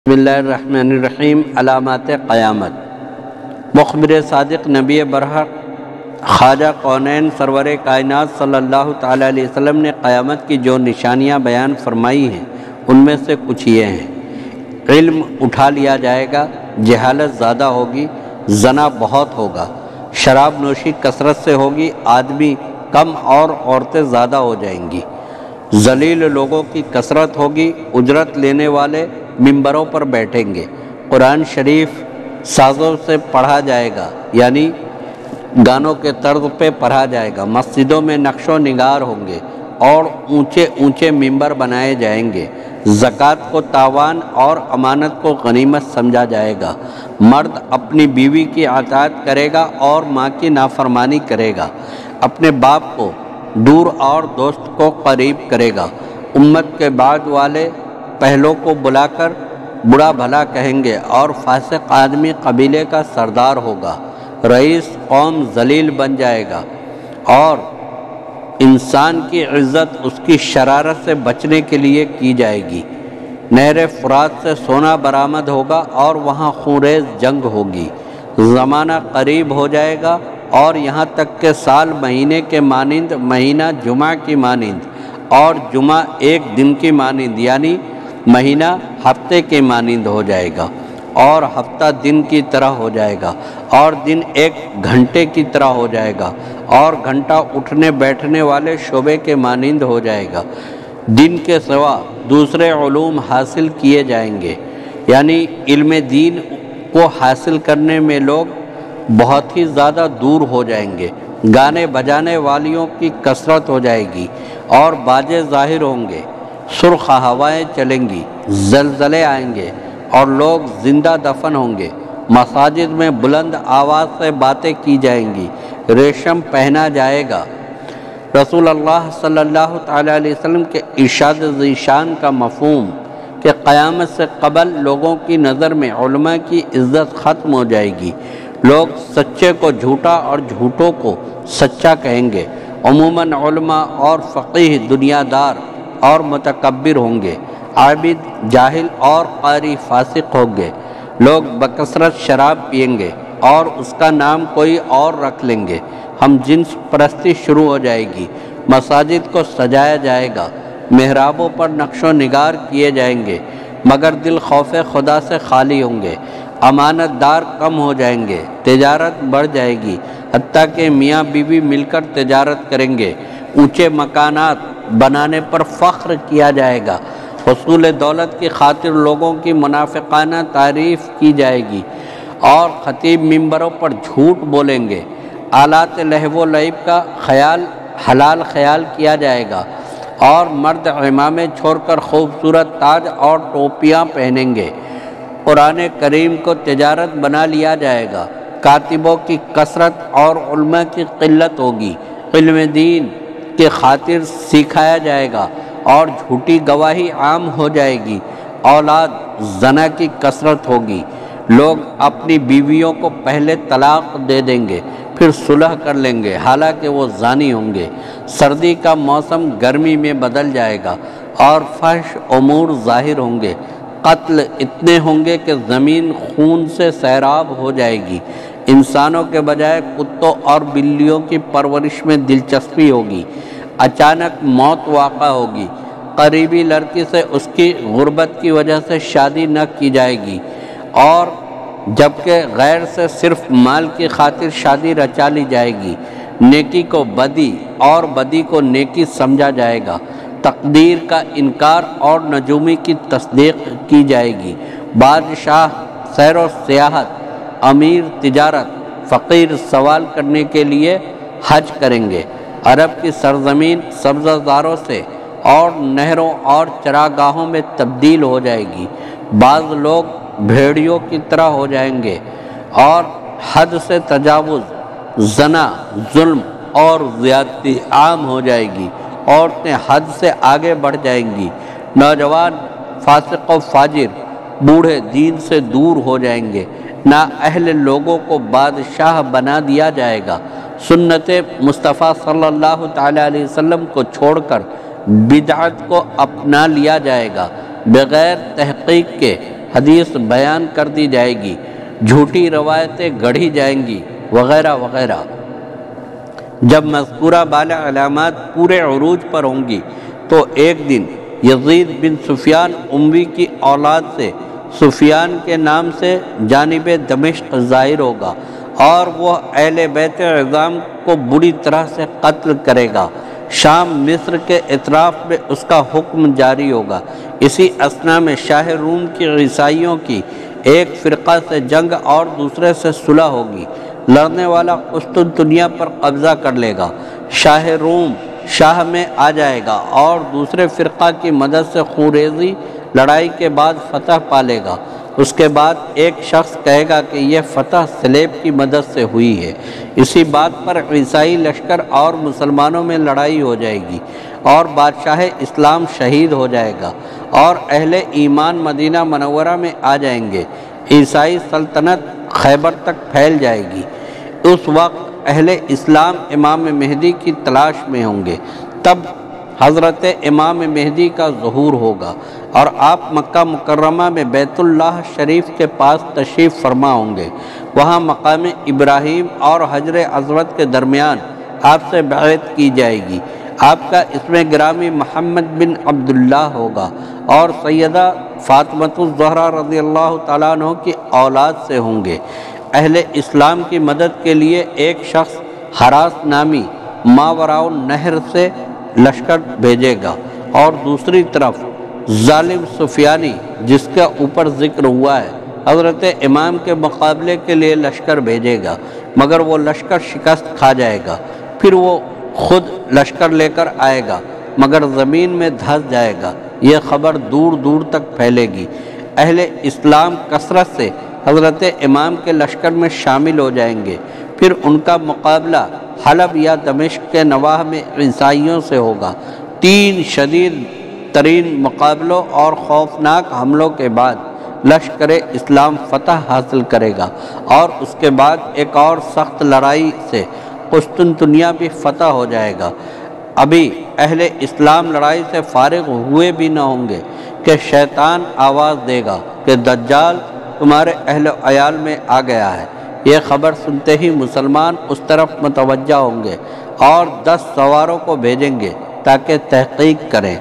بسم اللہ الرحمن الرحیم۔ علامات قیامت۔ مخبر صادق نبی برحق خواجہ کونین سرور کائنات صلی اللہ تعالیٰ علیہ وسلم نے قیامت کی جو نشانیاں بیان فرمائی ہیں ان میں سے کچھ یہ ہیں: علم اٹھا لیا جائے گا، جہالت زیادہ ہوگی، زنا بہت ہوگا، شراب نوشی کثرت سے ہوگی، آدمی کم اور عورتیں زیادہ ہو جائیں گی، ذلیل لوگوں کی کثرت ہوگی، اجرت لینے والے ممبروں پر بیٹھیں گے، قرآن شریف سازوں سے پڑھا جائے گا یعنی گانوں کے طرز پہ پڑھا جائے گا، مسجدوں میں نقش و نگار ہوں گے اور اونچے اونچے ممبر بنائے جائیں گے، زکوٰۃ کو تاوان اور امانت کو غنیمت سمجھا جائے گا، مرد اپنی بیوی کی اطاعت کرے گا اور ماں کی نافرمانی کرے گا، اپنے باپ کو دور اور دوست کو قریب کرے گا، امت کے بعد والے پہلوں کو بلا کر برا بھلا کہیں گے اور فاسق آدمی قبیلے کا سردار ہوگا، رئیس قوم ذلیل بن جائے گا اور انسان کی عزت اس کی شرارت سے بچنے کے لیے کی جائے گی، نہر فرات سے سونا برآمد ہوگا اور وہاں خونریز جنگ ہوگی، زمانہ قریب ہو جائے گا اور یہاں تک کہ سال مہینے کے مانند، مہینہ جمعہ کی مانند اور جمعہ ایک دن کی مانند یعنی مہینہ ہفتے کے مانند ہو جائے گا اور ہفتہ دن کی طرح ہو جائے گا اور دن ایک گھنٹے کی طرح ہو جائے گا اور گھنٹہ اٹھنے بیٹھنے والے شعبے کے مانند ہو جائے گا، دن کے سوا دوسرے علوم حاصل کیے جائیں گے، یعنی علم دین کو حاصل کرنے میں لوگ بہت ہی زیادہ دور ہو جائیں گے، گانے بجانے والیوں کی کثرت ہو جائے گی اور باجے ظاہر ہوں گے، سرخ ہوائیں چلیں گی، زلزلے آئیں گے اور لوگ زندہ دفن ہوں گے، مساجد میں بلند آواز سے باتیں کی جائیں گی، ریشم پہنا جائے گا۔ رسول اللہ صلی اللہ تعالیٰ علیہ وسلم کے ارشاد ذیشان کا مفہوم کہ قیامت سے قبل لوگوں کی نظر میں علماء کی عزت ختم ہو جائے گی، لوگ سچے کو جھوٹا اور جھوٹوں کو سچا کہیں گے، عموماً علماء اور فقیہ دنیا دار اور متکبر ہوں گے، عابد جاہل اور قاری فاسق ہوں گے، لوگ بکثرت شراب پئیں گے اور اس کا نام کوئی اور رکھ لیں گے، ہم جنس پرستی شروع ہو جائے گی، مساجد کو سجایا جائے گا، محرابوں پر نقش و نگار کیے جائیں گے، مگر دل خوف خدا سے خالی ہوں گے، امانت دار کم ہو جائیں گے، تجارت بڑھ جائے گی، حتیٰ کہ میاں بیوی مل کر تجارت کریں گے، اونچے مکانات بنانے پر فخر کیا جائے گا، حصول دولت کی خاطر لوگوں کی منافقانہ تعریف کی جائے گی اور خطیب ممبروں پر جھوٹ بولیں گے، آلات لہو و لعب کا خیال حلال خیال کیا جائے گا اور مرد عمامے چھوڑ کر خوبصورت تاج اور ٹوپیاں پہنیں گے، قرآن کریم کو تجارت بنا لیا جائے گا، کاتبوں کی کثرت اور علماء کی قلت ہوگی، علم دین کی خاطر سکھایا جائے گا اور جھوٹی گواہی عام ہو جائے گی، اولاد زنا کی کثرت ہوگی، لوگ اپنی بیویوں کو پہلے طلاق دے دیں گے پھر صلح کر لیں گے حالانکہ وہ زانی ہوں گے، سردی کا موسم گرمی میں بدل جائے گا اور فحش امور ظاہر ہوں گے، قتل اتنے ہوں گے کہ زمین خون سے سیراب ہو جائے گی، انسانوں کے بجائے کتوں اور بلیوں کی پرورش میں دلچسپی ہوگی، اچانک موت واقع ہوگی، قریبی لڑکی سے اس کی غربت کی وجہ سے شادی نہ کی جائے گی اور جبکہ غیر سے صرف مال کی خاطر شادی رچا لی جائے گی، نیکی کو بدی اور بدی کو نیکی سمجھا جائے گا، تقدیر کا انکار اور نجومی کی تصدیق کی جائے گی، بادشاہ سیر و سیاحت، امیر تجارت، فقیر سوال کرنے کے لیے حج کریں گے، عرب کی سرزمین سبزہ زاروں سے اور نہروں اور چراگاہوں میں تبدیل ہو جائے گی، بعض لوگ بھیڑیوں کی طرح ہو جائیں گے اور حد سے تجاوز، زنا، ظلم اور زیادتی عام ہو جائے گی، عورتیں حد سے آگے بڑھ جائیں گی، نوجوان فاسق و فاجر، بوڑھے دین سے دور ہو جائیں گے، نااہل لوگوں کو بادشاہ بنا دیا جائے گا، سنت مصطفیٰ صلی اللہ تعالیٰ علیہ وسلم کو چھوڑ کر بدعت کو اپنا لیا جائے گا، بغیر تحقیق کے حدیث بیان کر دی جائے گی، جھوٹی روایتیں گڑھی جائیں گی وغیرہ وغیرہ۔ جب مذکورہ بالا علامات پورے عروج پر ہوں گی تو ایک دن یزید بن سفیان اموی کی اولاد سے سفیان کے نام سے جانب دمشق ظاہر ہوگا اور وہ اہل بیت عظام کو بری طرح سے قتل کرے گا۔ شام مصر کے اطراف میں اس کا حکم جاری ہوگا۔ اسی اثنا میں شاہ روم کی عیسائیوں کی ایک فرقہ سے جنگ اور دوسرے سے صلح ہوگی۔ لڑنے والا قسطنطنیہ پر قبضہ کر لے گا، شاہ روم شاہ میں آ جائے گا اور دوسرے فرقہ کی مدد سے خوریزی لڑائی کے بعد فتح پا لے گا۔ اس کے بعد ایک شخص کہے گا کہ یہ فتح صلیب کی مدد سے ہوئی ہے۔ اسی بات پر عیسائی لشکر اور مسلمانوں میں لڑائی ہو جائے گی اور بادشاہ اسلام شہید ہو جائے گا اور اہل ایمان مدینہ منورہ میں آ جائیں گے۔ عیسائی سلطنت خیبر تک پھیل جائے گی۔ اس وقت اہل اسلام امام مہدی کی تلاش میں ہوں گے۔ تب حضرت امام مہدی کا ظہور ہوگا اور آپ مکہ مکرمہ میں بیت اللہ شریف کے پاس تشریف فرما ہوں گے۔ وہاں مقام ابراہیم اور حجر اسود کے درمیان آپ سے بیعت کی جائے گی۔ آپ کا اسم گرامی محمد بن عبداللہ ہوگا اور سیدہ فاطمۃ الزہرا رضی اللہ تعالیٰ عنہ کی اولاد سے ہوں گے۔ اہل اسلام کی مدد کے لیے ایک شخص حراس نامی ماوراء النہر سے لشکر بھیجے گا اور دوسری طرف ظالم سفیانی جس کا اوپر ذکر ہوا ہے حضرت امام کے مقابلے کے لیے لشکر بھیجے گا، مگر وہ لشکر شکست کھا جائے گا۔ پھر وہ خود لشکر لے کر آئے گا مگر زمین میں دھس جائے گا۔ یہ خبر دور دور تک پھیلے گی۔ اہل اسلام کثرت سے حضرت امام کے لشکر میں شامل ہو جائیں گے۔ پھر ان کا مقابلہ حلب یا دمشق کے نواح میں عیسائیوں سے ہوگا۔ 3 شدید ترین مقابلوں اور خوفناک حملوں کے بعد لشکر اسلام فتح حاصل کرے گا اور اس کے بعد ایک اور سخت لڑائی سے قسطنطنیہ بھی فتح ہو جائے گا۔ ابھی اہل اسلام لڑائی سے فارغ ہوئے بھی نہ ہوں گے کہ شیطان آواز دے گا کہ دجال تمہارے اہل و عیال میں آ گیا ہے۔ یہ خبر سنتے ہی مسلمان اس طرف متوجہ ہوں گے اور 10 سواروں کو بھیجیں گے تاکہ تحقیق کریں۔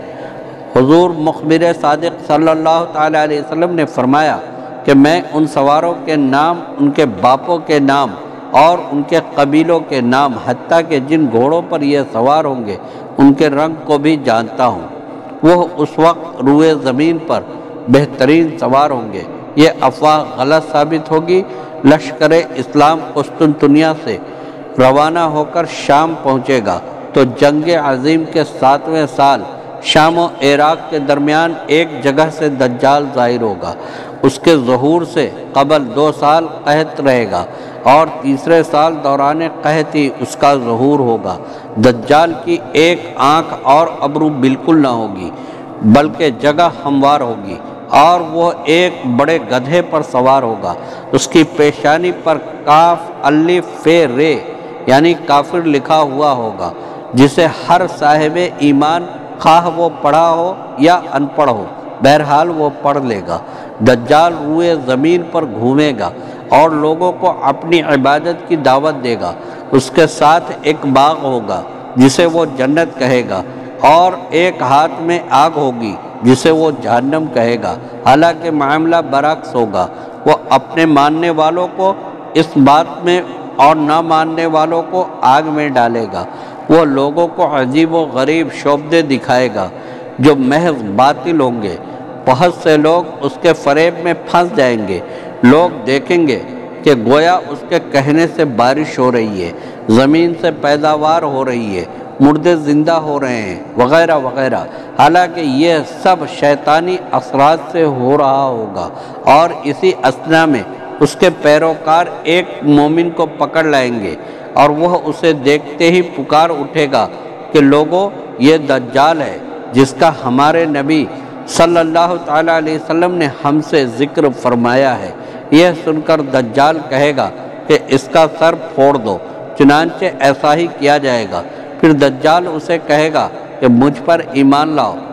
حضور مخبر صادق صلی اللہ تعالیٰ علیہ وسلم نے فرمایا کہ میں ان سواروں کے نام، ان کے باپوں کے نام اور ان کے قبیلوں کے نام، حتیٰ کہ جن گھوڑوں پر یہ سوار ہوں گے ان کے رنگ کو بھی جانتا ہوں۔ وہ اس وقت روئے زمین پر بہترین سوار ہوں گے۔ یہ افواہ غلط ثابت ہوگی۔ لشکر اسلام قسطنطنیہ سے روانہ ہو کر شام پہنچے گا تو جنگ عظیم کے 7ویں سال شام و عراق کے درمیان ایک جگہ سے دجال ظاہر ہوگا۔ اس کے ظہور سے قبل 2 سال قحط رہے گا اور تیسرے سال دوران قحط ہی اس کا ظہور ہوگا۔ دجال کی ایک آنکھ اور ابرو بالکل نہ ہوگی بلکہ جگہ ہموار ہوگی اور وہ ایک بڑے گدھے پر سوار ہوگا۔ اس کی پیشانی پر کاف الف ف ر یعنی کافر لکھا ہوا ہوگا، جسے ہر صاحب ایمان خواہ وہ پڑھا ہو یا ان پڑھ ہو بہرحال وہ پڑھ لے گا۔ دجال روئے زمین پر گھومے گا اور لوگوں کو اپنی عبادت کی دعوت دے گا۔ اس کے ساتھ ایک باغ ہوگا جسے وہ جنت کہے گا اور ایک ہاتھ میں آگ ہوگی جسے وہ جہنم کہے گا۔ حالانکہ معاملہ برعکس ہوگا، وہ اپنے ماننے والوں کو اس بات میں اور نہ ماننے والوں کو آگ میں ڈالے گا۔ وہ لوگوں کو عجیب و غریب شعبدے دکھائے گا جو محض باطل ہوں گے۔ بہت سے لوگ اس کے فریب میں پھنس جائیں گے۔ لوگ دیکھیں گے کہ گویا اس کے کہنے سے بارش ہو رہی ہے، زمین سے پیداوار ہو رہی ہے، مردے زندہ ہو رہے ہیں وغیرہ وغیرہ، حالانکہ یہ سب شیطانی اثرات سے ہو رہا ہوگا۔ اور اسی اثنا میں اس کے پیروکار ایک مومن کو پکڑ لائیں گے اور وہ اسے دیکھتے ہی پکار اٹھے گا کہ لوگوں، یہ دجال ہے جس کا ہمارے نبی صلی اللہ تعالیٰ علیہ وسلم نے ہم سے ذکر فرمایا ہے۔ یہ سن کر دجال کہے گا کہ اس کا سر پھوڑ دو، چنانچہ ایسا ہی کیا جائے گا۔ پھر دجال اسے کہے گا کہ مجھ پر ایمان لاؤ،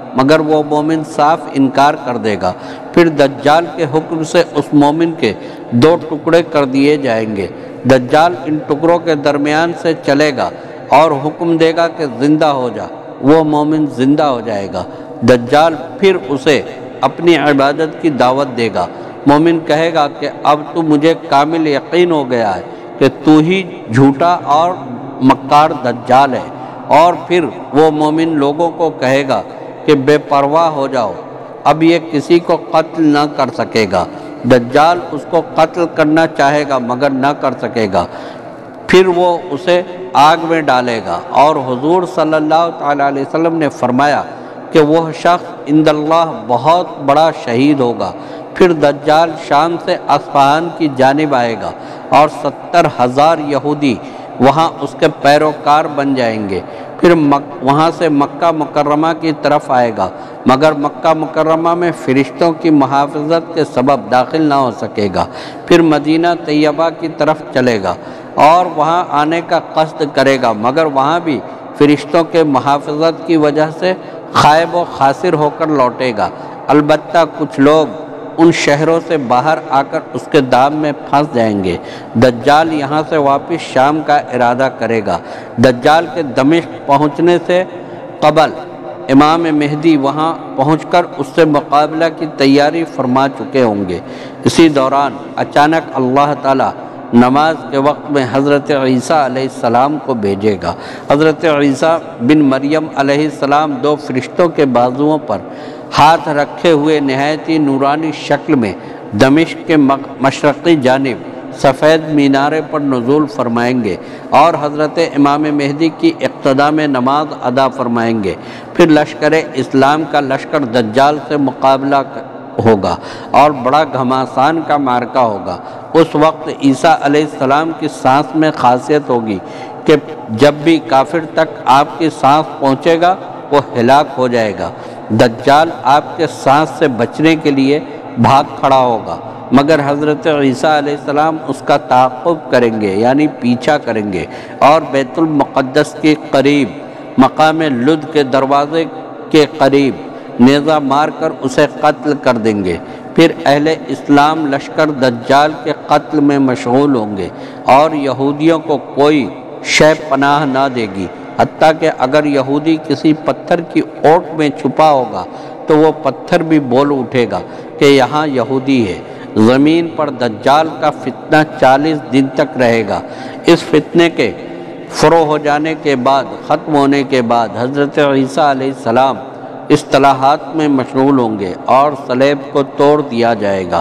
مگر وہ مومن صاف انکار کر دے گا۔ پھر دجال کے حکم سے اس مومن کے 2 ٹکڑے کر دیے جائیں گے۔ دجال ان ٹکڑوں کے درمیان سے چلے گا اور حکم دے گا کہ زندہ ہو جا، وہ مومن زندہ ہو جائے گا۔ دجال پھر اسے اپنی عبادت کی دعوت دے گا۔ مومن کہے گا کہ اب تو مجھے کامل یقین ہو گیا ہے کہ تو ہی جھوٹا اور مکار دجال ہے، اور پھر وہ مومن لوگوں کو کہے گا کہ بے پرواہ ہو جاؤ، اب یہ کسی کو قتل نہ کر سکے گا۔ دجال اس کو قتل کرنا چاہے گا مگر نہ کر سکے گا، پھر وہ اسے آگ میں ڈالے گا۔ اور حضور صلی اللہ تعالیٰ علیہ وسلم نے فرمایا کہ وہ شخص عند اللہ بہت بڑا شہید ہوگا۔ پھر دجال شام سے اصفہان کی جانب آئے گا اور 70,000 یہودی وہاں اس کے پیروکار بن جائیں گے۔ پھر وہاں سے مکہ مکرمہ کی طرف آئے گا، مگر مکہ مکرمہ میں فرشتوں کی محافظت کے سبب داخل نہ ہو سکے گا۔ پھر مدینہ طیبہ کی طرف چلے گا اور وہاں آنے کا قصد کرے گا، مگر وہاں بھی فرشتوں کے محافظت کی وجہ سے خائب و خاسر ہو کر لوٹے گا۔ البتہ کچھ لوگ ان شہروں سے باہر آ کر اس کے دام میں پھنس جائیں گے۔ دجال یہاں سے واپس شام کا ارادہ کرے گا۔ دجال کے دمشق پہنچنے سے قبل امام مہدی وہاں پہنچ کر اس سے مقابلہ کی تیاری فرما چکے ہوں گے۔ اسی دوران اچانک اللہ تعالیٰ نماز کے وقت میں حضرت عیسیٰ علیہ السلام کو بھیجے گا۔ حضرت عیسیٰ بن مریم علیہ السلام 2 فرشتوں کے بازوؤں پر ہاتھ رکھے ہوئے نہایت ہی نورانی شکل میں دمشق کے مشرقی جانب سفید مینارے پر نزول فرمائیں گے اور حضرت امام مہدی کی اقتداء میں نماز ادا فرمائیں گے۔ پھر لشکر اسلام کا لشکر دجال سے مقابلہ ہوگا اور بڑا گھماسان کا معرکہ ہوگا۔ اس وقت عیسیٰ علیہ السلام کی سانس میں خاصیت ہوگی کہ جب بھی کافر تک آپ کی سانس پہنچے گا وہ ہلاک ہو جائے گا۔ دجال آپ کے سانس سے بچنے کے لیے بھاگ کھڑا ہوگا، مگر حضرت عیسیٰ علیہ السلام اس کا تعاقب کریں گے، یعنی پیچھا کریں گے، اور بیت المقدس کے قریب مقام لد کے دروازے کے قریب نیزہ مار کر اسے قتل کر دیں گے۔ پھر اہل اسلام لشکر دجال کے قتل میں مشغول ہوں گے اور یہودیوں کو کوئی شے پناہ نہ دے گی، حتیٰ کہ اگر یہودی کسی پتھر کی اوٹ میں چھپا ہوگا تو وہ پتھر بھی بول اٹھے گا کہ یہاں یہودی ہے۔ زمین پر دجال کا فتنہ 40 دن تک رہے گا۔ اس فتنے کے فروغ ہو جانے کے بعد، ختم ہونے کے بعد، حضرت عیسیٰ علیہ السلام اصطلاحات میں مشغول ہوں گے اور صلیب کو توڑ دیا جائے گا،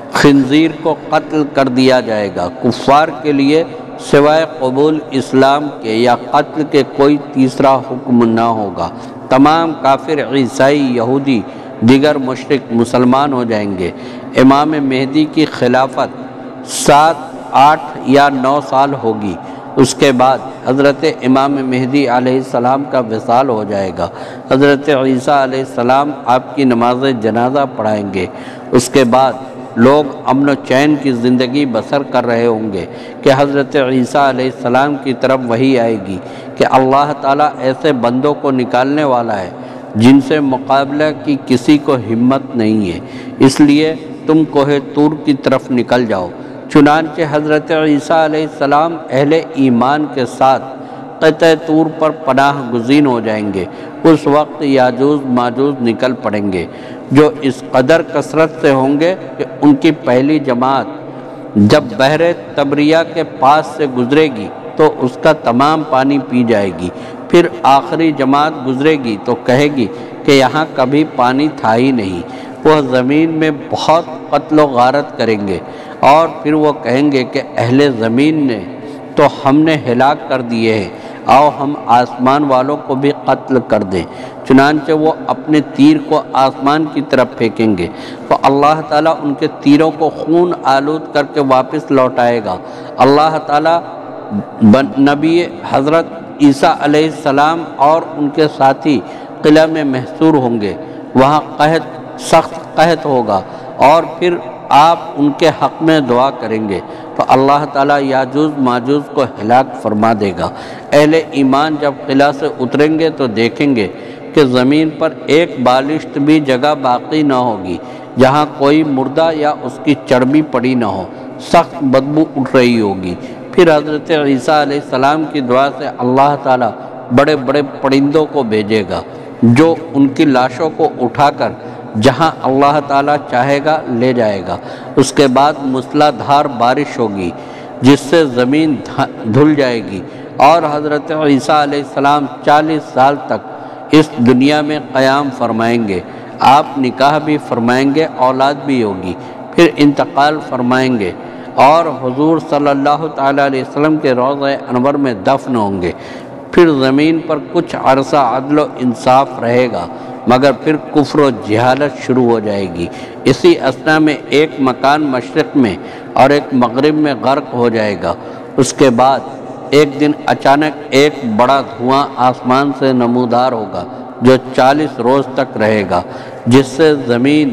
خنزیر کو قتل کر دیا جائے گا۔ کفار کے لیے سوائے قبول اسلام کے یا قتل کے کوئی تیسرا حکم نہ ہوگا۔ تمام کافر، عیسائی، یہودی، دیگر مشرک مسلمان ہو جائیں گے۔ امام مہدی کی خلافت 7، 8 یا 9 سال ہوگی۔ اس کے بعد حضرت امام مہدی علیہ السلام کا وصال ہو جائے گا۔ حضرت عیسیٰ علیہ السلام آپ کی نماز جنازہ پڑھائیں گے۔ اس کے بعد لوگ امن و چین کی زندگی بسر کر رہے ہوں گے کہ حضرت عیسیٰ علیہ السلام کی طرف وحی آئے گی کہ اللہ تعالیٰ ایسے بندوں کو نکالنے والا ہے جن سے مقابلہ کی کسی کو ہمت نہیں ہے، اس لیے تم کوہ طور کی طرف نکل جاؤ۔ چنانچہ حضرت عیسیٰ علیہ السلام اہل ایمان کے ساتھ قطع طور پر پناہ گزین ہو جائیں گے۔ اس وقت یاجوج ماجوج نکل پڑیں گے جو اس قدر کثرت سے ہوں گے کہ ان کی پہلی جماعت جب بحر تبریہ کے پاس سے گزرے گی تو اس کا تمام پانی پی جائے گی۔ پھر آخری جماعت گزرے گی تو کہے گی کہ یہاں کبھی پانی تھا ہی نہیں۔ وہ زمین میں بہت قتل و غارت کریں گے اور پھر وہ کہیں گے کہ اہل زمین نے تو ہم نے ہلاک کر دیے ہیں، آؤ ہم آسمان والوں کو بھی قتل کر دیں۔ چنانچہ وہ اپنے تیر کو آسمان کی طرف پھینکیں گے تو اللہ تعالیٰ ان کے تیروں کو خون آلود کر کے واپس لوٹائے گا۔ اللہ تعالیٰ نبی حضرت عیسیٰ علیہ السلام اور ان کے ساتھی قلعہ میں محصور ہوں گے۔ وہاں سخت قحط ہوگا اور پھر آپ ان کے حق میں دعا کریں گے تو اللہ تعالیٰ یاجوج ماجوج کو ہلاک فرما دے گا۔ اہل ایمان جب قلعہ سے اتریں گے تو دیکھیں گے کہ زمین پر ایک بالشت بھی جگہ باقی نہ ہوگی جہاں کوئی مردہ یا اس کی چربی پڑی نہ ہو، سخت بدبو اٹھ رہی ہوگی۔ پھر حضرت عیسیٰ علیہ السلام کی دعا سے اللہ تعالیٰ بڑے بڑے پرندوں کو بھیجے گا جو ان کی لاشوں کو اٹھا کر جہاں اللہ تعالیٰ چاہے گا لے جائے گا۔ اس کے بعد موسلا دھار بارش ہوگی جس سے زمین دھل جائے گی، اور حضرت عیسیٰ علیہ السلام 40 سال تک اس دنیا میں قیام فرمائیں گے۔ آپ نکاح بھی فرمائیں گے، اولاد بھی ہوگی، پھر انتقال فرمائیں گے اور حضور صلی اللہ تعالیٰ علیہ وسلم کے روضہ انور میں دفن ہوں گے۔ پھر زمین پر کچھ عرصہ عدل و انصاف رہے گا، مگر پھر کفر و جہالت شروع ہو جائے گی۔ اسی اثنا میں ایک مکان مشرق میں اور ایک مغرب میں غرق ہو جائے گا۔ اس کے بعد ایک دن اچانک ایک بڑا دھواں آسمان سے نمودار ہوگا جو 40 روز تک رہے گا، جس سے زمین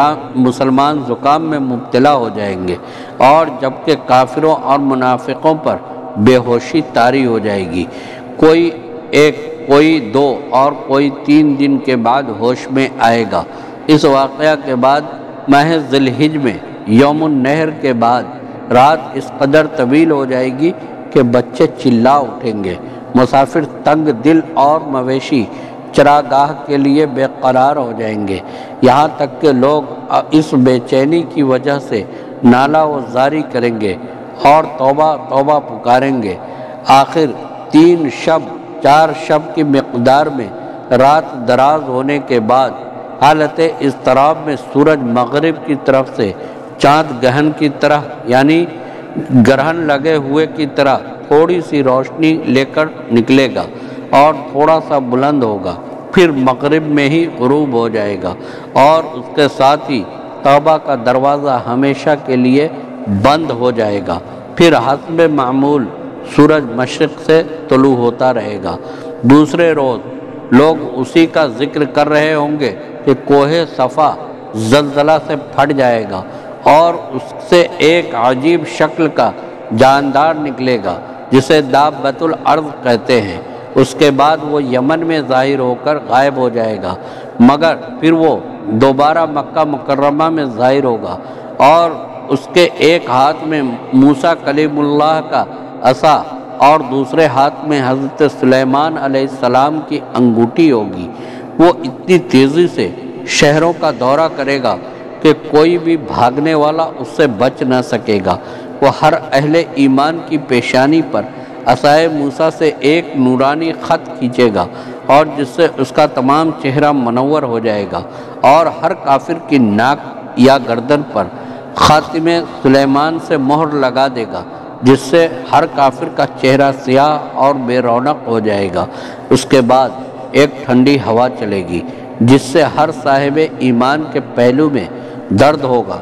مسلمان زکام میں مبتلا ہو جائیں گے، اور جبکہ کافروں اور منافقوں پر بے ہوشی طاری ہو جائے گی۔ کوئی ایک، کوئی 2 اور کوئی 3 دن کے بعد ہوش میں آئے گا۔ اس واقعہ کے بعد ماہ ذی الحجہ میں یوم النحر کے بعد رات اس قدر طویل ہو جائے گی کہ بچے چلا اٹھیں گے، مسافر تنگ دل اور مویشی چراگاہ کے لیے بے قرار ہو جائیں گے، یہاں تک کہ لوگ اس بے چینی کی وجہ سے نالہ و زاری کریں گے اور توبہ توبہ پکاریں گے۔ آخر 3 شب 4 شب کی مقدار میں رات دراز ہونے کے بعد حالت اضطراب میں سورج مغرب کی طرف سے چاند گہن کی طرح یعنی گرہن لگے ہوئے کی طرح تھوڑی سی روشنی لے کر نکلے گا اور تھوڑا سا بلند ہوگا، پھر مغرب میں ہی غروب ہو جائے گا، اور اس کے ساتھ ہی توبہ کا دروازہ ہمیشہ کے لیے بند ہو جائے گا۔ پھر حسب معمول سورج مشرق سے طلوع ہوتا رہے گا۔ دوسرے روز لوگ اسی کا ذکر کر رہے ہوں گے کہ کوہ صفا زلزلہ سے پھٹ جائے گا اور اس سے ایک عجیب شکل کا جاندار نکلے گا جسے دابۃ الارض کہتے ہیں۔ اس کے بعد وہ یمن میں ظاہر ہو کر غائب ہو جائے گا، مگر پھر وہ دوبارہ مکہ مکرمہ میں ظاہر ہوگا، اور اس کے ایک ہاتھ میں موسیٰ کلیم اللہ کا عصا اور دوسرے ہاتھ میں حضرت سلیمان علیہ السلام کی انگوٹھی ہوگی۔ وہ اتنی تیزی سے شہروں کا دورہ کرے گا کہ کوئی بھی بھاگنے والا اس سے بچ نہ سکے گا۔ وہ ہر اہل ایمان کی پیشانی پر عصائے موسیٰ سے ایک نورانی خط کھینچے گا، اور جس سے اس کا تمام چہرہ منور ہو جائے گا، اور ہر کافر کی ناک یا گردن پر خاتم سلیمان سے مہر لگا دے گا، جس سے ہر کافر کا چہرہ سیاہ اور بے رونق ہو جائے گا۔ اس کے بعد ایک ٹھنڈی ہوا چلے گی جس سے ہر صاحب ایمان کے پہلو میں درد ہوگا۔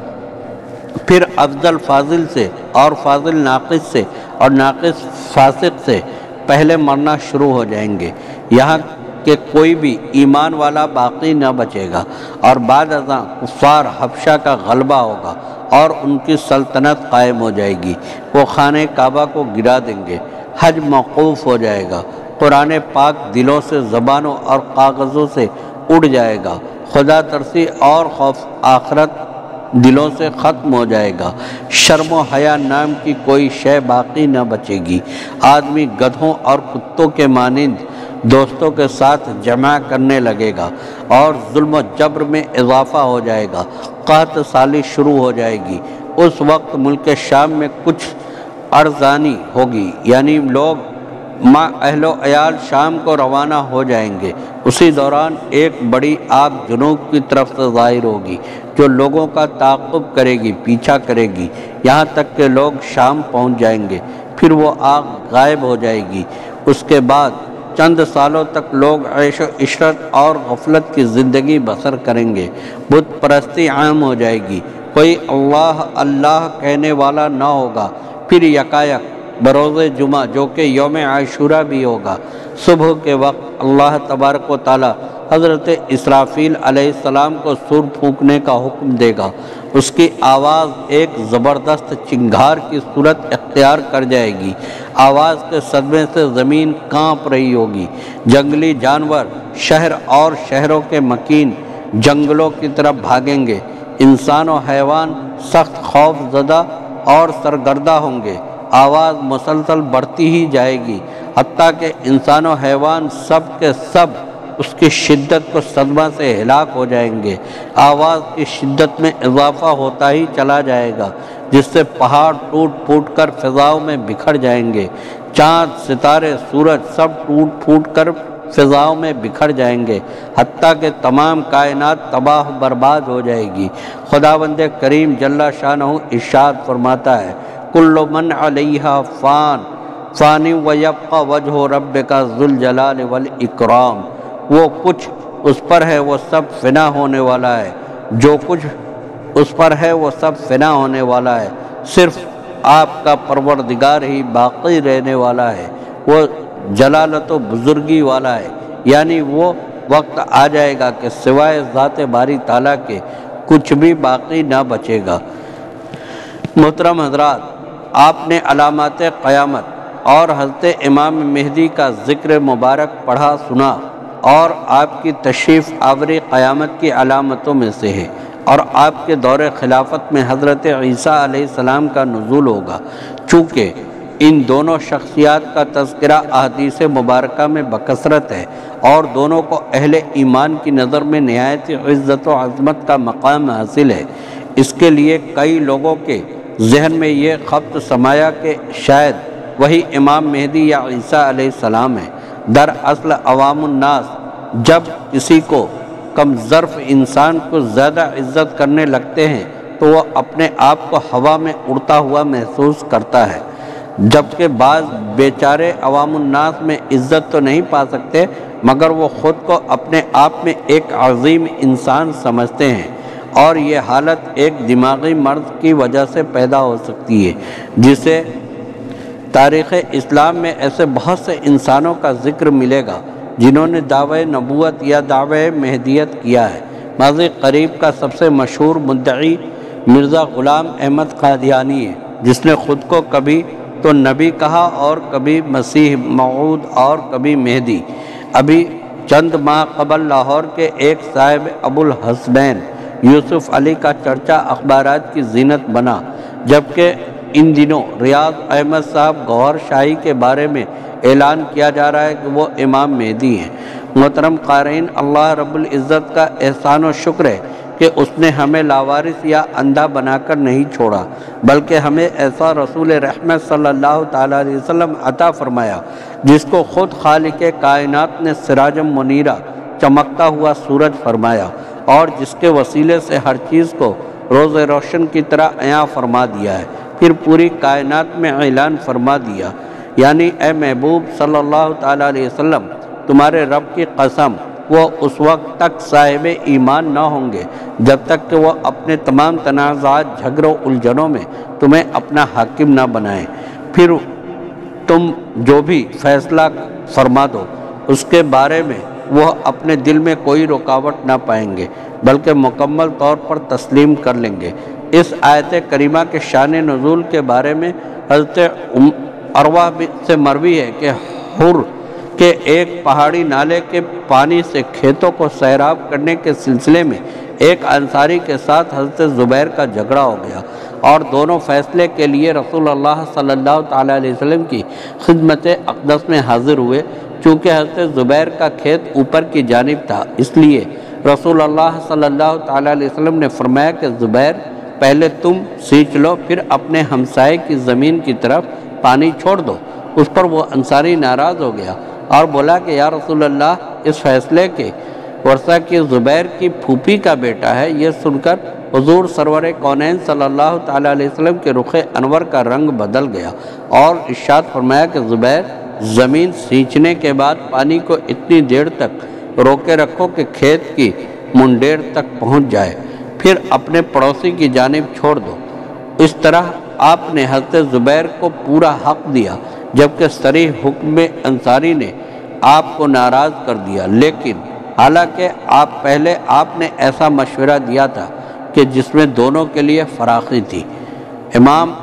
پھر افضل فاضل سے اور فاضل ناقص سے اور ناقص فاسق سے پہلے مرنا شروع ہو جائیں گے، یہاں کہ کوئی بھی ایمان والا باقی نہ بچے گا، اور بعد ازاں کفار حبشہ کا غلبہ ہوگا اور ان کی سلطنت قائم ہو جائے گی۔ وہ خانہ کعبہ کو گرا دیں گے، حج موقوف ہو جائے گا، قرآن پاک دلوں سے، زبانوں اور کاغذوں سے اڑ جائے گا، خدا ترسی اور خوف آخرت دلوں سے ختم ہو جائے گا، شرم و حیا نام کی کوئی شے باقی نہ بچے گی، آدمی گدھوں اور کتوں کے مانند دوستوں کے ساتھ جمع کرنے لگے گا، اور ظلم و جبر میں اضافہ ہو جائے گا، قحط سالی شروع ہو جائے گی۔ اس وقت ملک شام میں کچھ ارزانی ہوگی، یعنی لوگ ماں اہل و عیال شام کو روانہ ہو جائیں گے۔ اسی دوران ایک بڑی آگ جنوب کی طرف سے ظاہر ہوگی جو لوگوں کا تعاقب کرے گی، پیچھا کرے گی، یہاں تک کہ لوگ شام پہنچ جائیں گے، پھر وہ آگ غائب ہو جائے گی۔ اس کے بعد چند سالوں تک لوگ عیش و عشرت اور غفلت کی زندگی بسر کریں گے، بت پرستی عام ہو جائے گی، کوئی اللہ اللہ کہنے والا نہ ہوگا۔ پھر یکایک بروز جمعہ جو کہ یوم عاشورہ بھی ہوگا، صبح کے وقت اللہ تبارک و تعالی حضرت اسرافیل علیہ السلام کو سور پھونکنے کا حکم دے گا۔ اس کی آواز ایک زبردست چنگھار کی صورت اختیار کر جائے گی۔ آواز کے صدمے سے زمین کانپ رہی ہوگی۔ جنگلی جانور شہر اور شہروں کے مکین جنگلوں کی طرف بھاگیں گے۔ انسان و حیوان سخت خوف زدہ اور سرگردہ ہوں گے۔ آواز مسلسل بڑھتی ہی جائے گی، حتیٰ کہ انسان و حیوان سب کے سب اس کی شدت کو صدمہ سے ہلاک ہو جائیں گے۔ آواز کی شدت میں اضافہ ہوتا ہی چلا جائے گا، جس سے پہاڑ ٹوٹ پھوٹ کر فضاؤں میں بکھر جائیں گے۔ چاند، ستارے، سورج سب ٹوٹ پھوٹ کر فضاؤں میں بکھر جائیں گے، حتیٰ کہ تمام کائنات تباہ و برباد ہو جائے گی۔ خداوند کریم جل شانہ ارشاد فرماتا ہے، کل من علیہا فان فانی ویبقى وجہ ربک ذو الجلال والاکرام۔ وہ کچھ اس پر ہے وہ سب فنا ہونے والا ہے، جو کچھ اس پر ہے وہ سب فنا ہونے والا ہے، صرف آپ کا پروردگار ہی باقی رہنے والا ہے، وہ جلالت و بزرگی والا ہے۔ یعنی وہ وقت آ جائے گا کہ سوائے ذات باری تعالیٰ کے کچھ بھی باقی نہ بچے گا۔ محترم حضرات، آپ نے علامات قیامت اور حضرت امام مہدی کا ذکر مبارک پڑھا سنا، اور آپ کی تشریف آوری قیامت کی علامتوں میں سے ہے، اور آپ کے دور خلافت میں حضرت عیسیٰ علیہ السلام کا نزول ہوگا۔ چونکہ ان دونوں شخصیات کا تذکرہ احادیث مبارکہ میں بکثرت ہے، اور دونوں کو اہل ایمان کی نظر میں نہایت عزت و عظمت کا مقام حاصل ہے، اس کے لیے کئی لوگوں کے ذہن میں یہ خبط سمایا کہ شاید وہی امام مہدی یا عیسیٰ علیہ السلام ہے۔ دراصل عوام الناس جب کسی کو کم ظرف انسان کو زیادہ عزت کرنے لگتے ہیں تو وہ اپنے آپ کو ہوا میں اڑتا ہوا محسوس کرتا ہے، جبکہ بعض بیچارے عوام الناس میں عزت تو نہیں پا سکتے، مگر وہ خود کو اپنے آپ میں ایک عظیم انسان سمجھتے ہیں، اور یہ حالت ایک دماغی مرض کی وجہ سے پیدا ہو سکتی ہے، جسے تاریخ اسلام میں ایسے بہت سے انسانوں کا ذکر ملے گا جنہوں نے دعوی نبوت یا دعوی مہدیت کیا ہے۔ ماضی قریب کا سب سے مشہور مدعی مرزا غلام احمد قادیانی ہے، جس نے خود کو کبھی تو نبی کہا اور کبھی مسیح موعود اور کبھی مہدی۔ ابھی چند ماہ قبل لاہور کے ایک صاحب ابو الحسنین یوسف علی کا چرچا اخبارات کی زینت بنا، جبکہ ان دنوں ریاض احمد صاحب گوہر شاہی کے بارے میں اعلان کیا جا رہا ہے کہ وہ امام مہدی ہیں۔ محترم قارئین، اللہ رب العزت کا احسان و شکر ہے کہ اس نے ہمیں لاوارث یا اندھا بنا کر نہیں چھوڑا، بلکہ ہمیں ایسا رسول رحمت صلی اللہ تعالیٰ علیہ وسلم عطا فرمایا جس کو خود خالق کائنات نے سراج منیرہ چمکتا ہوا سورج فرمایا، اور جس کے وسیلے سے ہر چیز کو روز روشن کی طرح عیاں فرما دیا ہے، پھر پوری کائنات میں اعلان فرما دیا، یعنی اے محبوب صلی اللہ تعالیٰ علیہ وسلم، تمہارے رب کی قسم وہ اس وقت تک صاحب ایمان نہ ہوں گے جب تک کہ وہ اپنے تمام تنازعات، جھگڑوں، الجھنوں میں تمہیں اپنا حاکم نہ بنائیں، پھر تم جو بھی فیصلہ فرما دو اس کے بارے میں وہ اپنے دل میں کوئی رکاوٹ نہ پائیں گے، بلکہ مکمل طور پر تسلیم کر لیں گے۔ اس آیت کریمہ کے شان نزول کے بارے میں حضرت عروہ سے مروی ہے کہ حر کے ایک پہاڑی نالے کے پانی سے کھیتوں کو سیراب کرنے کے سلسلے میں ایک انصاری کے ساتھ حضرت زبیر کا جھگڑا ہو گیا، اور دونوں فیصلے کے لیے رسول اللہ صلی اللہ تعالیٰ علیہ وسلم کی خدمت اقدس میں حاضر ہوئے۔ چونکہ حضرت زبیر کا کھیت اوپر کی جانب تھا، اس لیے رسول اللہ صلی اللہ تعالیٰ علیہ وسلم نے فرمایا کہ زبیر، پہلے تم سینچ لو، پھر اپنے ہمسائے کی زمین کی طرف پانی چھوڑ دو۔ اس پر وہ انصاری ناراض ہو گیا اور بولا کہ یا رسول اللہ، اس فیصلے کے ورثہ کی زبیر کی پھوپھی کا بیٹا ہے۔ یہ سن کر حضور سرور کونین صلی اللہ تعالیٰ علیہ وسلم کے رخ انور کا رنگ بدل گیا، اور ارشاد فرمایا کہ زبیر، زمین سینچنے کے بعد پانی کو اتنی دیر تک روکے رکھو کہ کھیت کی منڈیر تک پہنچ جائے، پھر اپنے پڑوسی کی جانب چھوڑ دو۔ اس طرح آپ نے حضرت زبیر کو پورا حق دیا، جبکہ صریح حکم انصاری نے آپ کو ناراض کر دیا، لیکن حالانکہ آپ نے ایسا مشورہ دیا تھا کہ جس میں دونوں کے لیے فراخی تھی۔ امام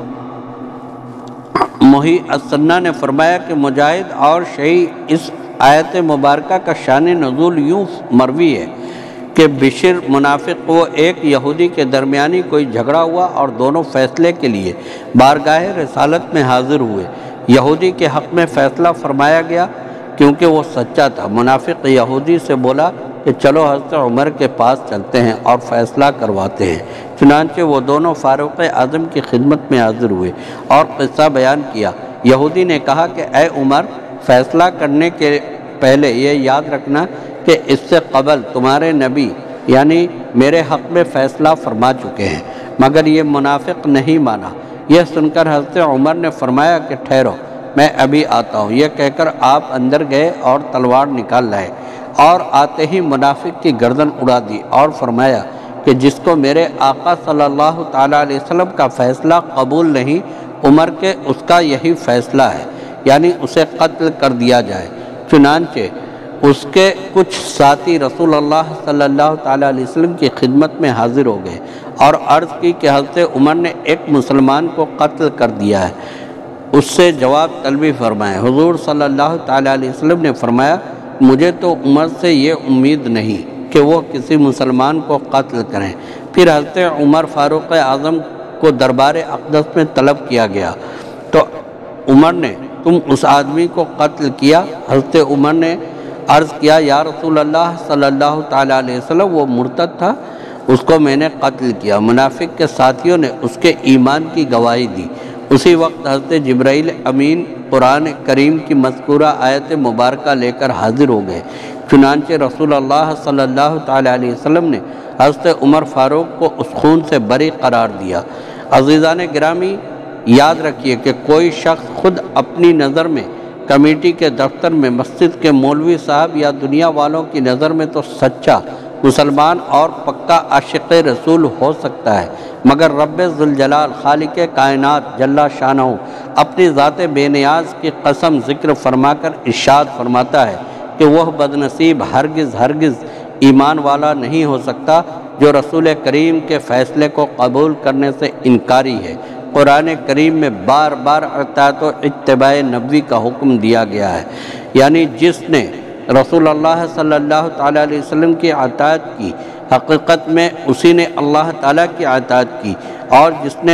محی السنہ نے فرمایا کہ مجاہد اور شیعی اس آیت مبارکہ کا شان نزول یوں مروی ہے کہ بشر منافق و ایک یہودی کے درمیانی کوئی جھگڑا ہوا اور دونوں فیصلے کے لیے بارگاہ رسالت میں حاضر ہوئے۔ یہودی کے حق میں فیصلہ فرمایا گیا کیونکہ وہ سچا تھا۔ منافق یہودی سے بولا کہ چلو حضرت عمر کے پاس چلتے ہیں اور فیصلہ کرواتے ہیں۔ چنانچہ وہ دونوں فاروق اعظم کی خدمت میں حاضر ہوئے اور قصہ بیان کیا۔ یہودی نے کہا کہ اے عمر، فیصلہ کرنے کے پہلے یہ یاد رکھنا کہ اس سے قبل تمہارے نبی یعنی میرے حق میں فیصلہ فرما چکے ہیں، مگر یہ منافق نہیں مانا۔ یہ سن کر حضرت عمر نے فرمایا کہ ٹھہرو، میں ابھی آتا ہوں۔ یہ کہہ کر آپ اندر گئے اور تلوار نکال لائے اور آتے ہی منافق کی گردن اڑا دی اور فرمایا کہ جس کو میرے آقا صلی اللہ تعالیٰ علیہ وسلم کا فیصلہ قبول نہیں، عمر کے اس کا یہی فیصلہ ہے، یعنی اسے قتل کر دیا جائے۔ چنانچہ اس کے کچھ ساتھی رسول اللہ صلی اللہ تعالیٰ علیہ وسلم کی خدمت میں حاضر ہو گئے اور عرض کی کہ حضرت عمر نے ایک مسلمان کو قتل کر دیا ہے، اس سے جواب طلبی فرمائے۔ حضور صلی اللہ تعالیٰ علیہ وسلم نے فرمایا مجھے تو عمر سے یہ امید نہیں کہ وہ کسی مسلمان کو قتل کریں۔ پھر حضرت عمر فاروق اعظم کو دربار اقدس میں طلب کیا گیا تو عمر نے تم اس آدمی کو قتل کیا؟ حضرت عمر نے عرض کیا یا رسول اللہ صلی اللہ تعالیٰ علیہ وسلم وہ مرتد تھا، اس کو میں نے قتل کیا۔ منافق کے ساتھیوں نے اس کے ایمان کی گواہی دی۔ اسی وقت حضرت جبرائیل امین قرآن کریم کی مذکورہ آیت مبارکہ لے کر حاضر ہو گئے۔ چنانچہ رسول اللہ صلی اللہ تعالیٰ علیہ وسلم نے حضرت عمر فاروق کو اس خون سے بری قرار دیا۔ عزیزان گرامی، یاد رکھیے کہ کوئی شخص خود اپنی نظر میں کمیٹی کے دفتر میں مسجد کے مولوی صاحب یا دنیا والوں کی نظر میں تو سچا مسلمان اور پکا عاشق رسول ہو سکتا ہے، مگر رب ذوالجلال خالق کائنات جل شانہ اپنی ذات بے نیاز کی قسم ذکر فرما کر ارشاد فرماتا ہے کہ وہ بدنصیب ہرگز ایمان والا نہیں ہو سکتا جو رسول کریم کے فیصلے کو قبول کرنے سے انکاری ہے۔ قرآن کریم میں بار بار اطاعت و اتباع نبوی کا حکم دیا گیا ہے، یعنی جس نے رسول اللہ صلی اللہ تعالیٰ علیہ وسلم کی اطاعت کی حقیقت میں اسی نے اللہ تعالیٰ کی اطاعت کی، اور جس نے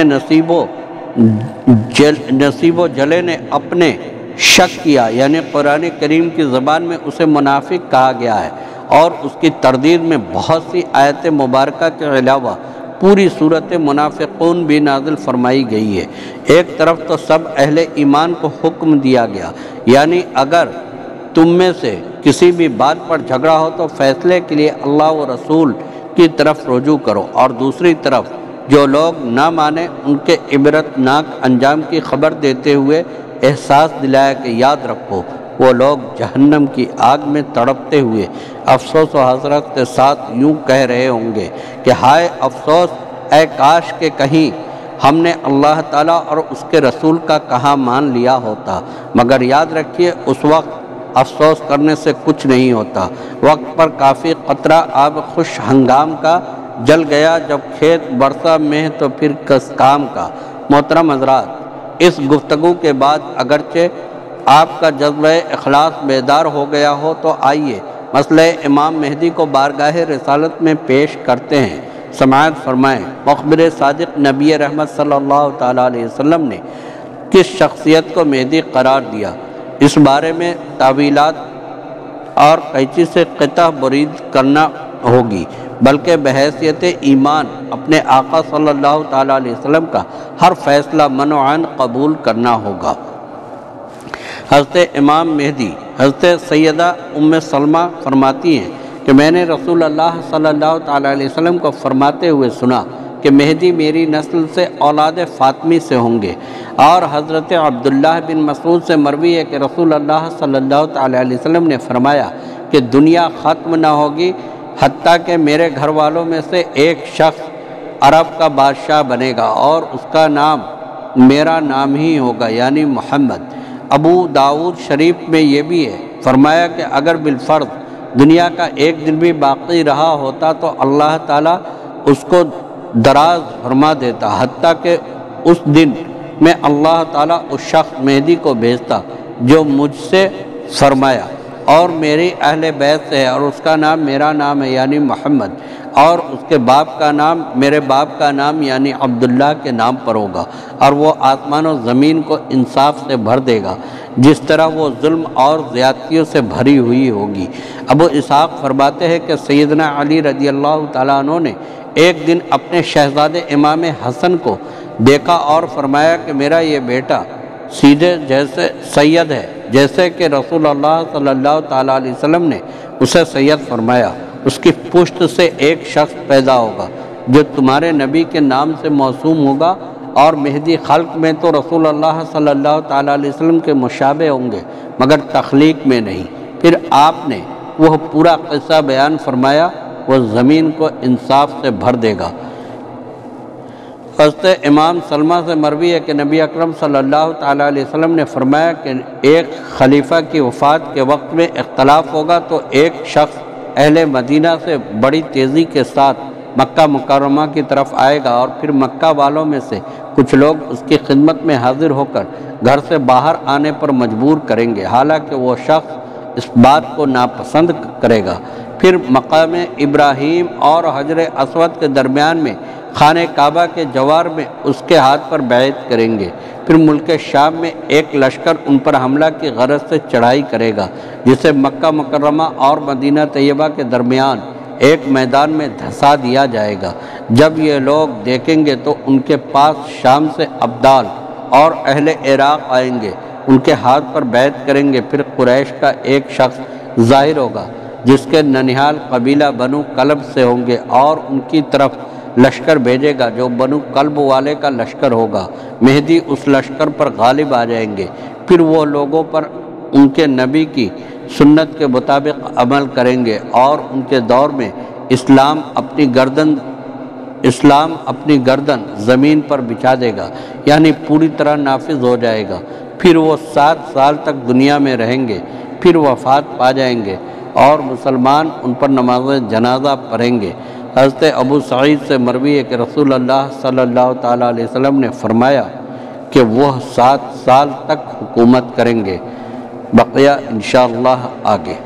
نصیب و جلے نے اپنے شک کیا یعنی قرآن کریم کی زبان میں اسے منافق کہا گیا ہے، اور اس کی تردید میں بہت سی آیت مبارکہ کے علاوہ پوری صورت منافقون بھی نازل فرمائی گئی ہے۔ ایک طرف تو سب اہل ایمان کو حکم دیا گیا، یعنی اگر تم میں سے کسی بھی بات پر جھگڑا ہو تو فیصلے کے لیے اللہ و رسول کی طرف رجوع کرو، اور دوسری طرف جو لوگ نہ مانیں ان کے عبرتناک انجام کی خبر دیتے ہوئے احساس دلایا کہ یاد رکھو وہ لوگ جہنم کی آگ میں تڑپتے ہوئے افسوس و حسرت کے ساتھ یوں کہہ رہے ہوں گے کہ ہائے افسوس، اے کاش کہ کہیں ہم نے اللہ تعالیٰ اور اس کے رسول کا کہاں مان لیا ہوتا۔ مگر یاد رکھیے اس وقت افسوس کرنے سے کچھ نہیں ہوتا۔ وقت پر کافی قطرہ آب خوش ہنگام کا جل گیا، جب کھیت برسا میں تو پھر کس کام کا۔ محترم حضرات، اس گفتگو کے بعد اگرچہ آپ کا جذبہ اخلاص بیدار ہو گیا ہو تو آئیے مسئلہ امام مہدی کو بارگاہ رسالت میں پیش کرتے ہیں۔ سماعت فرمائیں، مخبر صادق نبی رحمت صلی اللہ تعالیٰ علیہ وسلم نے کس شخصیت کو مہدی قرار دیا؟ اس بارے میں تعویلات اور قیچی سے قطع برید کرنا ہوگی، بلکہ بحیثیت ایمان اپنے آقا صلی اللہ تعالیٰ علیہ وسلم کا ہر فیصلہ منوعاً قبول کرنا ہوگا۔ حضرت امام مہدی حضرت سیدہ ام سلمہ فرماتی ہیں کہ میں نے رسول اللہ صلی اللہ تعالیٰ علیہ وسلم کو فرماتے ہوئے سنا کہ مہدی میری نسل سے اولاد فاطمی سے ہوں گے، اور حضرت عبداللہ بن مسعود سے مروی ہے کہ رسول اللہ صلی اللہ تعالیٰ علیہ وسلم نے فرمایا کہ دنیا ختم نہ ہوگی حتیٰ کہ میرے گھر والوں میں سے ایک شخص عرب کا بادشاہ بنے گا اور اس کا نام میرا نام ہی ہوگا، یعنی محمد۔ ابو داؤد شریف میں یہ بھی ہے، فرمایا کہ اگر بالفرض دنیا کا ایک دن بھی باقی رہا ہوتا تو اللہ تعالیٰ اس کو دراز فرما دیتا، حتیٰ کہ اس دن میں اللہ تعالیٰ اس شخص مہدی کو بھیجتا جو مجھ سے فرمایا اور میری اہل بیت سے ہے، اور اس کا نام میرا نام ہے یعنی محمد، اور اس کے باپ کا نام میرے باپ کا نام یعنی عبداللہ کے نام پر ہوگا، اور وہ آسمان و زمین کو انصاف سے بھر دے گا جس طرح وہ ظلم اور زیادتیوں سے بھری ہوئی ہوگی۔ ابو اسحاق فرماتے ہیں کہ سیدنا علی رضی اللہ تعالیٰ عنہ نے ایک دن اپنے شہزادے امام حسن کو دیکھا اور فرمایا کہ میرا یہ بیٹا سیدھے جیسے سید ہے جیسے کہ رسول اللہ صلی اللہ تعالیٰ علیہ وسلم نے اسے سید فرمایا، اس کی پشت سے ایک شخص پیدا ہوگا جو تمہارے نبی کے نام سے موسوم ہوگا، اور مہدی خلق میں تو رسول اللہ صلی اللہ تعالیٰ علیہ وسلم کے مشابہ ہوں گے مگر تخلیق میں نہیں۔ پھر آپ نے وہ پورا قصہ بیان فرمایا، وہ زمین کو انصاف سے بھر دے گا۔ حضرت امام سلمہ سے مروی ہے کہ نبی اکرم صلی اللہ تعالیٰ علیہ وسلم نے فرمایا کہ ایک خلیفہ کی وفات کے وقت میں اختلاف ہوگا تو ایک شخص اہل مدینہ سے بڑی تیزی کے ساتھ مکہ مکرمہ کی طرف آئے گا، اور پھر مکہ والوں میں سے کچھ لوگ اس کی خدمت میں حاضر ہو کر گھر سے باہر آنے پر مجبور کریں گے، حالانکہ وہ شخص اس بات کو ناپسند کرے گا۔ پھر مقام ابراہیم اور حجر اسود کے درمیان میں خانہ کعبہ کے جوار میں اس کے ہاتھ پر بیعت کریں گے۔ پھر ملک شام میں ایک لشکر ان پر حملہ کی غرض سے چڑھائی کرے گا، جسے مکہ مکرمہ اور مدینہ طیبہ کے درمیان ایک میدان میں دھسا دیا جائے گا۔ جب یہ لوگ دیکھیں گے تو ان کے پاس شام سے ابدال اور اہل عراق آئیں گے، ان کے ہاتھ پر بیعت کریں گے۔ پھر قریش کا ایک شخص ظاہر ہوگا جس کے ننھیال قبیلہ بنو کلب سے ہوں گے، اور ان کی طرف لشکر بھیجے گا جو بنو کلب والے کا لشکر ہوگا۔ مہدی اس لشکر پر غالب آ جائیں گے، پھر وہ لوگوں پر ان کے نبی کی سنت کے مطابق عمل کریں گے، اور ان کے دور میں اسلام اپنی گردن زمین پر بچھا دے گا، یعنی پوری طرح نافذ ہو جائے گا۔ پھر وہ 7 سال تک دنیا میں رہیں گے، پھر وفات پا جائیں گے اور مسلمان ان پر نماز جنازہ پڑھیں گے۔ حضرت ابو سعید سے مروی ہے کہ رسول اللہ صلی اللہ تعالیٰ علیہ وسلم نے فرمایا کہ وہ 7 سال تک حکومت کریں گے۔ بقیہ انشاءاللہ آگے۔